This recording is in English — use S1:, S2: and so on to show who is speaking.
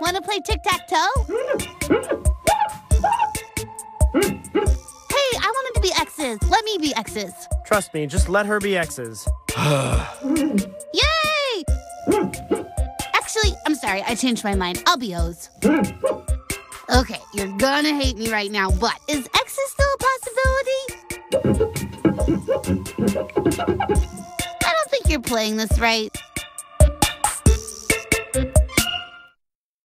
S1: Want to play tic-tac-toe? Hey, I want them to be X's. Let me be X's.
S2: Trust me, just let her be X's.
S1: Yay! Actually, I'm sorry, I changed my mind. I'll be O's. Okay, you're gonna hate me right now, but is X's still a possibility? I don't think you're playing this right.